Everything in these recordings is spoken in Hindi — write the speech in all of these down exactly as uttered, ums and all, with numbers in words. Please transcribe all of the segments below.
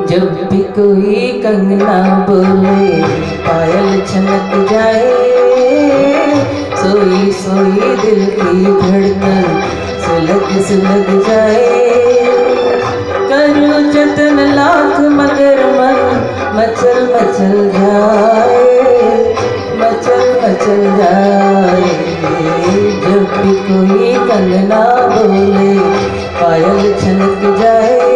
जब भी कोई कंगना बोले पायल छनक जाए, सोई सोई दिल की धड़कन सुलग सुलग जाए। करूं जतन लाख मगर मन मचल मचल जाए, मचल मचल जाए। जब भी कोई कंगना बोले पायल छनक जाए,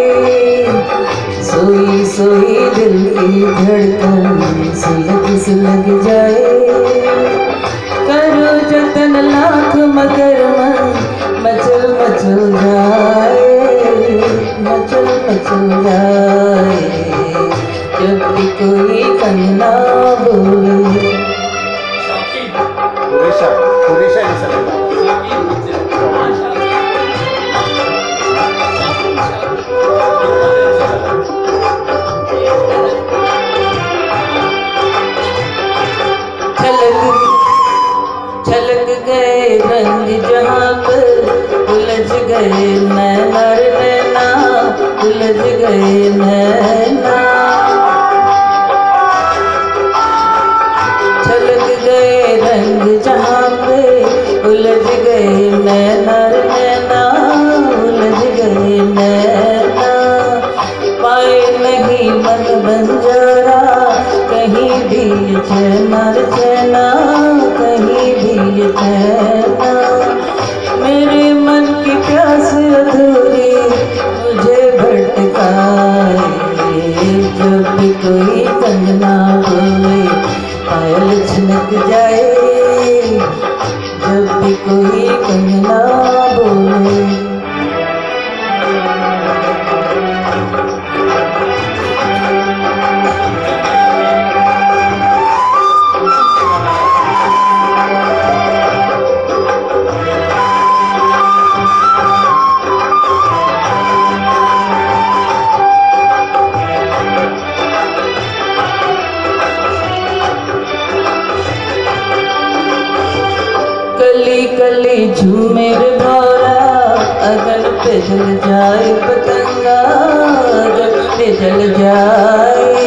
सोई सोई दिल की धड़कन सुलग सुलग जाए। करो जतन लाख मगर मन मचल मचल जाए, मचल मचल जाए। जब भी कोई कंगना बोले। पुरेशा पुरेशा है छलक गए रंग जहाँ पर उलझ गए नैना नैना, उलझ गए नैना। छलक गए रंग जहाँ पे उलझ गए नैना नैना, उलझ गए नैना। पाए नहीं मन बंजारा कहीं भी चैना चैना, कहीं भी चैना। मेरे मन की प्यास अधूरी मुझे भटकाए। जब भी कोई कंगना बोले पायल छनक जाए, जब भी कोई कंगना बोले। कली कली झूमे रे भौरा, अगन पे जल जाए पतंगा, अगन पे जल जाए।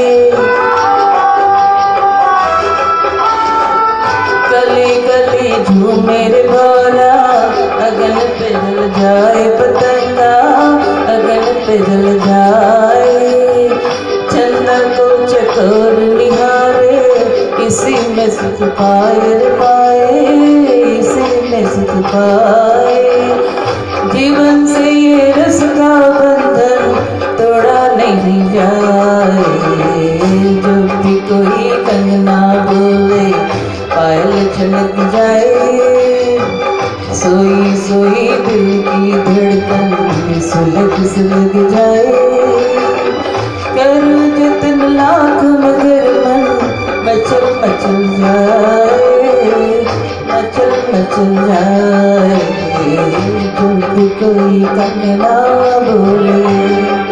कली कली झूमे रे भौरा, अगन पे जल जाए पतंगा, अगन पे जल जाए। चंदा को चकोर निहारे, इसी में सुख पाए रे पाए, इसी में सुख पाए। जीवन से ये रस का बंधन तोड़ा नहीं जाए। जब भी कोई कंगना बोले पायल छनक जाए, सोई सोई दिल की धड़कन सुलग सुलग जाए। करूं जतन लाख मगर मन मचल मचल जाए, मचल मचल जाए। जब भी कोई कंगना बोले।